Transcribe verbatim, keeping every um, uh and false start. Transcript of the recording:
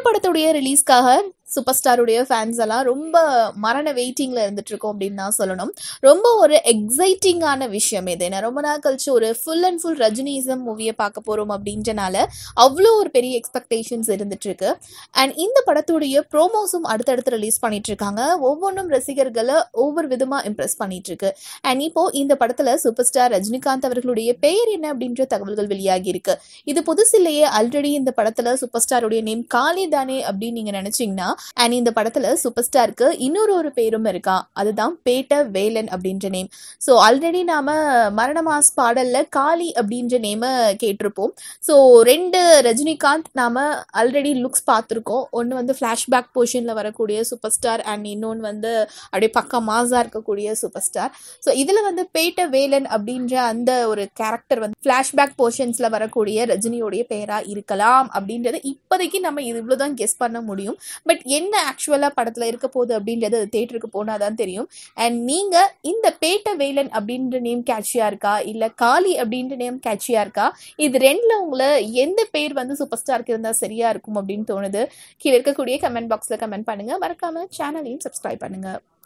படத்துடைய ரிலீஸ்க்காக super ஸ்டாருடைய fans எல்லாம் ரொம்ப மரண வெயிட்டிங்ல இருந்துட்டு இருக்கோம் அப்படின்னு தான் சொல்லணும். ரொம்ப ஒரு எக்ஸைட்டிங்கான விஷயம் இது. ஏன்னா ரொம்ப நாள் கழிச்சு ஒரு ஃபுல் அண்ட் ஃபுல் ரஜினிசம் மூவியை பார்க்க போறோம் அப்படின்றனால அவ்வளோ ஒரு பெரிய எக்ஸ்பெக்டேஷன்ஸ் இருந்துட்டு இருக்கு. அண்ட் இந்த படத்துடைய ப்ரோமோஸும் அடுத்தடுத்து ரிலீஸ் பண்ணிட்டு இருக்காங்க. ஒவ்வொன்றும் ரசிகர்களை ஒவ்வொரு விதமா இம்ப்ரெஸ் பண்ணிட்டு இருக்கு. அண்ட் இப்போ இந்த படத்துல சூப்பர் ஸ்டார் ரஜினிகாந்த் அவர்களுடைய பெயர் என்ன அப்படின்ற தகவல்கள் வெளியாகி இருக்கு. இது புதுசிலேயே ஆல்ரெடி இந்த படத்துல சூப்பர் ஸ்டாருடைய நேம் காளி தானே அப்படின்னு நீங்க நினைச்சீங்கன்னா, அண்ட் இந்த படத்துல சூப்பர் ஸ்டாருக்கு இன்னொரு ஒரு பேரும் இருக்கா, அதுதான் பேட்ட வேலன் அப்படின்ற நேம். ஸோ ஆல்ரெடி நாம மரண மாஸ் பாடல்ல காளி அப்படின்ற நேம கேட்டிருப்போம். ஸோ ரெண்டு ரஜினிகாந்த் நாம ஆல்ரெடி லுக்ஸ் பார்த்துருக்கோம். ஒன்று வந்து ஃபிளாஷ்பேக் போர்ஷன்ல வரக்கூடிய சூப்பர் ஸ்டார் அண்ட் இன்னொன்று வந்து அப்படியே பக்கம் மாசா இருக்கக்கூடிய சூப்பர் ஸ்டார். ஸோ இதுல வந்து பேட்ட வேலன் அப்படின்ற அந்த ஒரு கேரக்டர் வந்து ஃபிளாஷ்பேக் போர்ஷன்ஸ்ல வரக்கூடிய ரஜினியோடைய பெயரா இருக்கலாம் அப்படின்றது இப்போதைக்கு நம்ம இது இவ்வளவுதான் கெஸ் பண்ண முடியும். பட் என்ன ஆக்சுவலா படத்துல இருக்க போகுது அப்படின்றது தியேட்டருக்கு போனாதான் தெரியும். அண்ட் நீங்க இந்த பேட்ட வேலன் அப்படின்ற நேம் கேட்சியா இருக்கா, இல்ல காளி அப்படின்ற நேம் கேட்சியா இருக்கா, இது ரெண்டுல உங்களை எந்த பேர் வந்து சூப்பர் ஸ்டாருக்கு இருந்தா சரியா இருக்கும் அப்படின்னு தோணுது? கீழே இருக்கக்கூடிய கமெண்ட் பாக்ஸ்ல கமெண்ட் பண்ணுங்க. மறக்காம சேனலையும் சப்ஸ்கிரைப் பண்ணுங்க.